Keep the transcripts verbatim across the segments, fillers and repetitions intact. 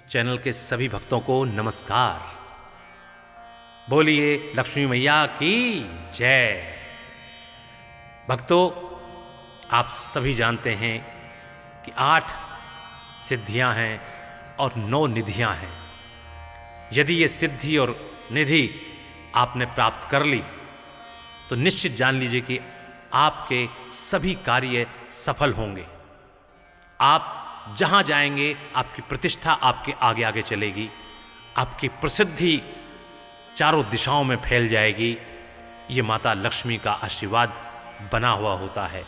Channel के सभी भक्तों को नमस्कार। बोलिए लक्ष्मी मैया की जय। भक्तों, आप सभी जानते हैं कि आठ सिद्धियां हैं और नौ निधियां हैं। यदि ये सिद्धि और निधि आपने प्राप्त कर ली तो निश्चित जान लीजिए कि आपके सभी कार्य सफल होंगे। आप जहां जाएंगे आपकी प्रतिष्ठा आपके आगे आगे चलेगी, आपकी प्रसिद्धि चारों दिशाओं में फैल जाएगी। ये माता लक्ष्मी का आशीर्वाद बना हुआ होता है।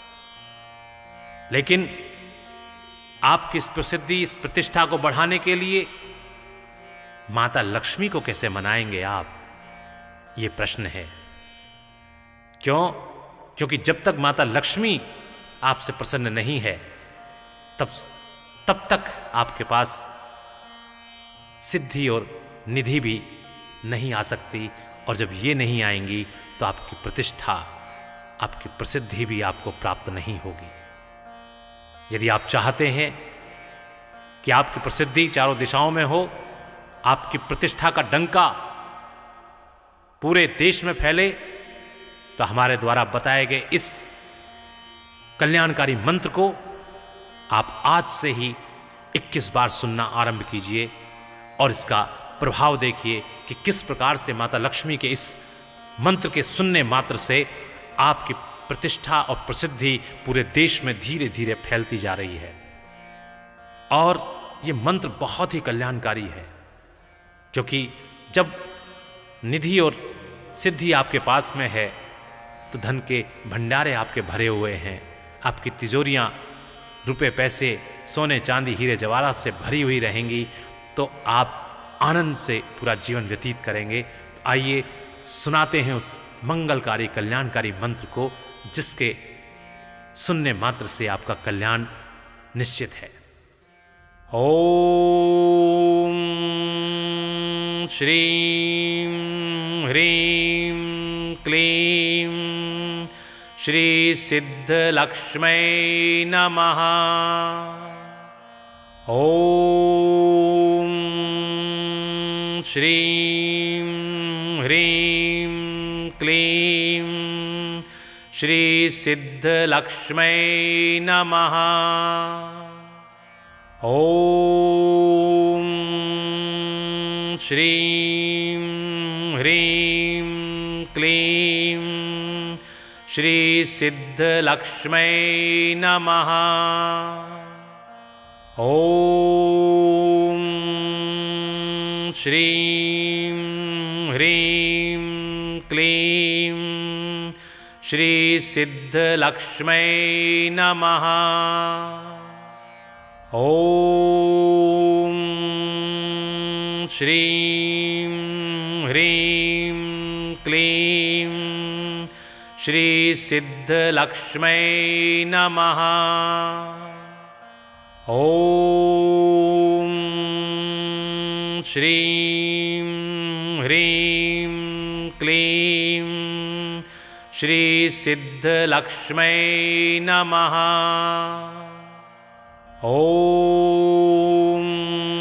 लेकिन आपकी इस प्रसिद्धि, इस प्रतिष्ठा को बढ़ाने के लिए माता लक्ष्मी को कैसे मनाएंगे आप, ये प्रश्न है। क्यों? क्योंकि जब तक माता लक्ष्मी आपसे प्रसन्न नहीं है तब तब तक आपके पास सिद्धि और निधि भी नहीं आ सकती, और जब ये नहीं आएंगी तो आपकी प्रतिष्ठा, आपकी प्रसिद्धि भी आपको प्राप्त नहीं होगी। यदि आप चाहते हैं कि आपकी प्रसिद्धि चारों दिशाओं में हो, आपकी प्रतिष्ठा का डंका पूरे देश में फैले, तो हमारे द्वारा बताए गए इस कल्याणकारी मंत्र को आप आज से ही इक्कीस बार सुनना आरंभ कीजिए और इसका प्रभाव देखिए कि किस प्रकार से माता लक्ष्मी के इस मंत्र के सुनने मात्र से आपकी प्रतिष्ठा और प्रसिद्धि पूरे देश में धीरे धीरे फैलती जा रही है। और ये मंत्र बहुत ही कल्याणकारी है, क्योंकि जब निधि और सिद्धि आपके पास में है तो धन के भंडारे आपके भरे हुए हैं, आपकी तिजोरियां रुपए पैसे सोने चांदी हीरे जवाहरात से भरी हुई रहेंगी, तो आप आनंद से पूरा जीवन व्यतीत करेंगे। तो आइए सुनाते हैं उस मंगलकारी कल्याणकारी मंत्र को, जिसके सुनने मात्र से आपका कल्याण निश्चित है। ओम श्रीं ह्रीं क्लीं श्री सिद्धलक्ष्मै नमः। ओम श्रीं ह्रीं क्लीं श्री सिद्धलक्ष्मै नमः। ओम श्रीं ह्रीं क्लीं श्री सिद्धलक्ष्मै नमः। ओम श्रीं ह्रीं क्लीं श्री सिद्धलक्ष्मै नमः। ओम श्रीं ह्रीं क्लीं श्री सिद्धलक्ष्मै नमः। ओम श्रीं ह्रीं क्लीं श्री सिद्धलक्ष्मै नमः। ओम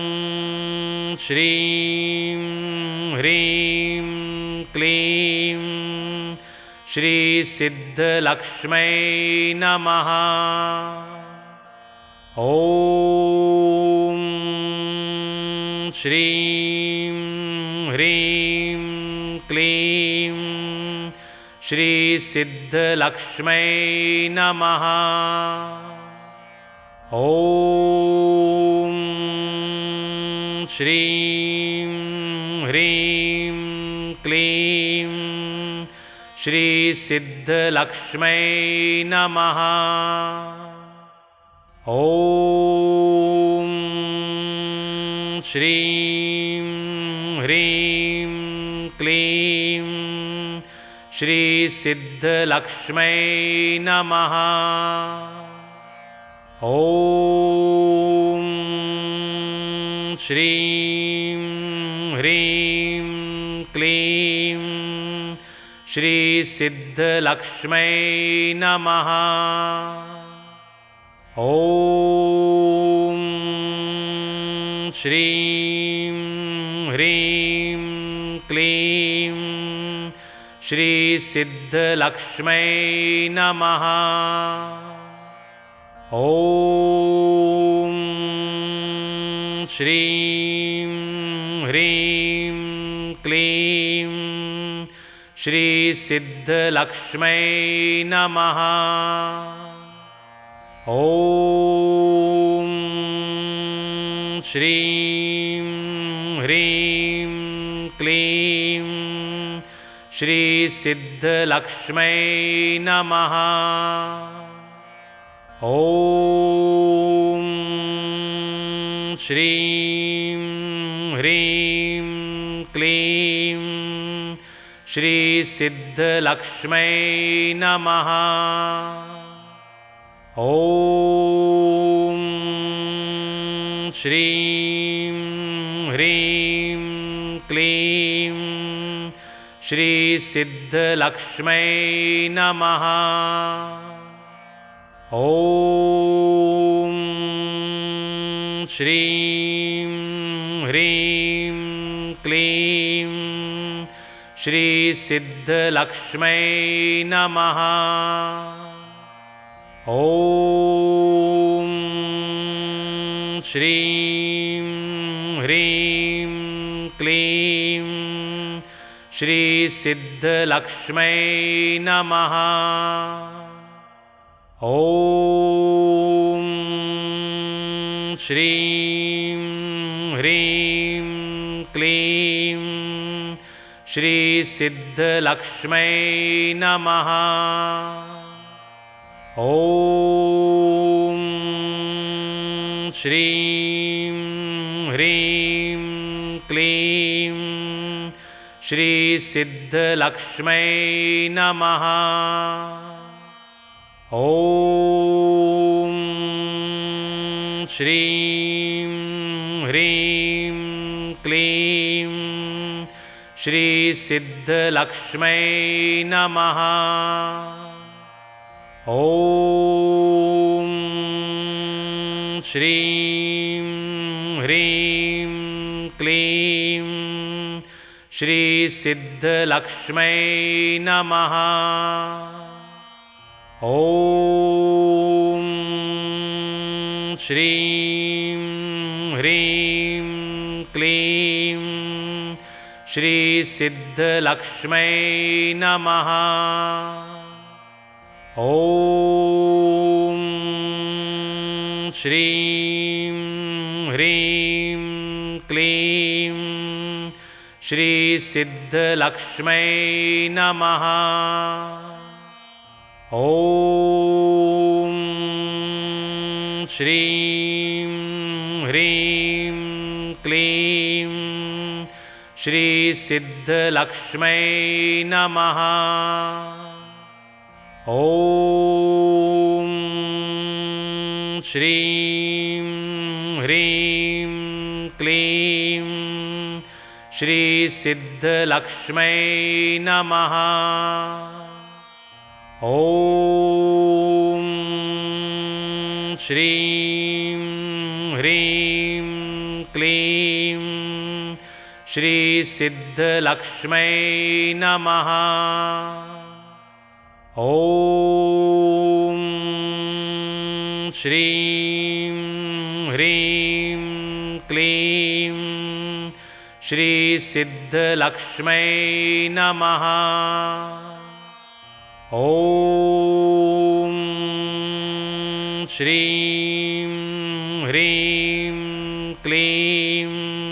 श्रीं ह्रीं क्लीं श्री सिद्धलक्ष्मै नमः। ओम श्रीं ह्रीं क्लीं श्री सिद्धलक्ष्मै नमः। ओम श्रीं ह्रीं क्लीं श्री सिद्धलक्ष्मै नमः। ओम श्रीं ह्रीं क्लीं श्री सिद्धलक्ष्मै नमः। ओम श्रीं ह्रीं क्लीं श्री सिद्धलक्ष्मै नमः। ओम श्रीं ह्रीं क्लीं श्रीसिद्धलक्ष्मै नमः। ॐ श्रीं ह्रीं क्लीं श्रीसिद्धलक्ष्मै नमः। ॐ श्रीं ह्रीं क्लीं श्रीसिद्धलक्ष्मै नमः। ॐ श्रीं ह्रीं क्लीं श्रीसिद्धलक्ष्मै नमः। ॐ श्रीं ह्रीं क्लीं श्रीसिद्धलक्ष्मै नमः। ॐ श्रीं ह्रीं क्लीं श्रीसिद्धलक्ष्मै नमः। ॐ श्रीं ह्रीं क्लीं श्रीसिद्धलक्ष्मै नमः। ॐ श्रीं ह्रीं क्लीं श्रीसिद्धलक्ष्मै नमः। ॐ श्रीं ह्रीं क्लीं श्रीसिद्धलक्ष्मै नमः। ॐ श्रीं ह्रीं क्लीं श्रीसिद्धलक्ष्मै नमः। ॐ श्रीं ह्रीं क्लीं श्रीसिद्धलक्ष्मै नमः। ॐ श्रीं ह्रीं क्लीं श्रीसिद्धलक्ष्मै नमः। ॐ श्रीं ह्रीं क्लीं श्रीसिद्धलक्ष्मै नमः। ॐ श्रीं ह्रीं क्लीं श्रीसिद्धलक्ष्मै नमः। ॐ श्रीं ह्रीं क्लीं श्रीसिद्धलक्ष्मै नमः। ॐ श्रीं ह्रीं क्लीं श्रीसिद्धलक्ष्मै नमः। ॐ श्रीं ह्रीं क्लीं श्रीसिद्धलक्ष्मै नमः। ॐ श्रीं ह्रीं क्लीं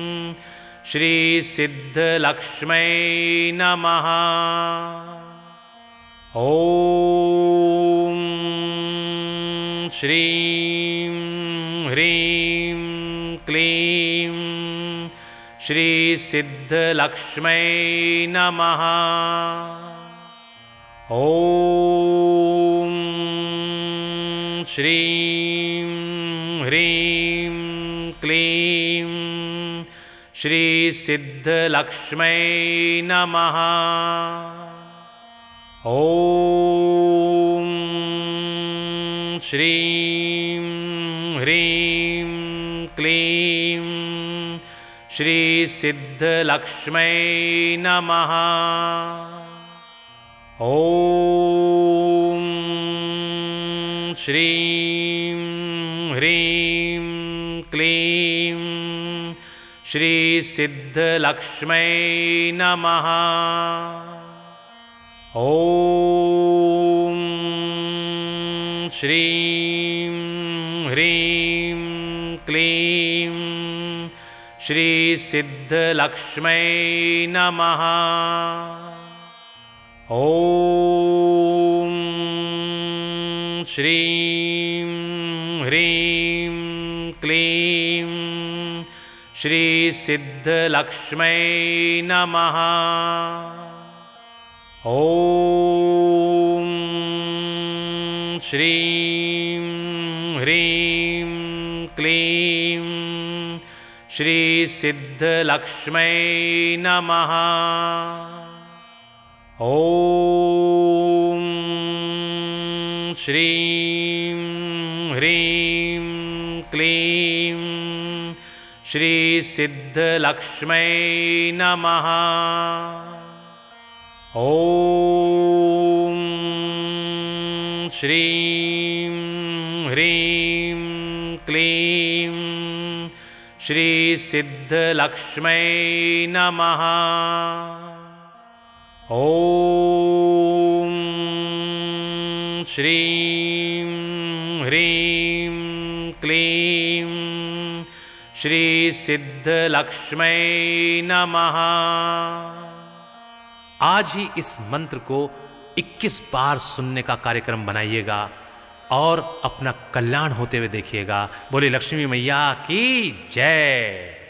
श्रीसिद्धलक्ष्मै नमः। ॐ श्रीं ह्रीं क्लीं श्रीसिद्धलक्ष्मै नमः। ॐ श्रीं ह्रीं क्लीं श्रीसिद्धलक्ष्मै नमः। ॐ श्रीं ह्रीं क्लीं श्री सिद्धलक्ष्मै नमः। ॐ श्रीं ह्रीं क्लीं श्री सिद्धलक्ष्मै नमः। ॐ श्रीं ह्रीं क्लीं श्री सिद्धलक्ष्मै नमः। ॐ श्रीं ह्रीं क्लीं श्री सिद्धलक्ष्मै नमः। ॐ श्रीं ह्रीं क्लीं श्री सिद्धलक्ष्मै नमः। ॐ श्रीं ह्रीं क्लीं श्री सिद्धलक्ष्मै नमः। ॐ श्रीं ह्रीं क्लीं श्री सिद्धलक्ष्मै नमः। ॐ श्रीं ह्रीं क्लीं श्री सिद्धलक्ष्मै नमः। आज ही इस मंत्र को इक्कीस बार सुनने का कार्यक्रम बनाइएगा और अपना कल्याण होते हुए देखिएगा। बोले लक्ष्मी मैया की जय।